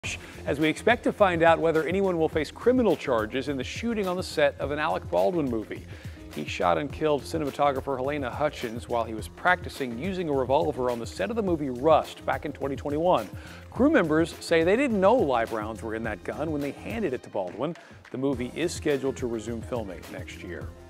as we expect to find out whether anyone will face criminal charges in the shooting on the set of an Alec Baldwin movie. He shot and killed cinematographer Helena Hutchins while he was practicing using a revolver on the set of the movie Rust back in 2021. Crew members say they didn't know live rounds were in that gun when they handed it to Baldwin. The movie is scheduled to resume filming next year.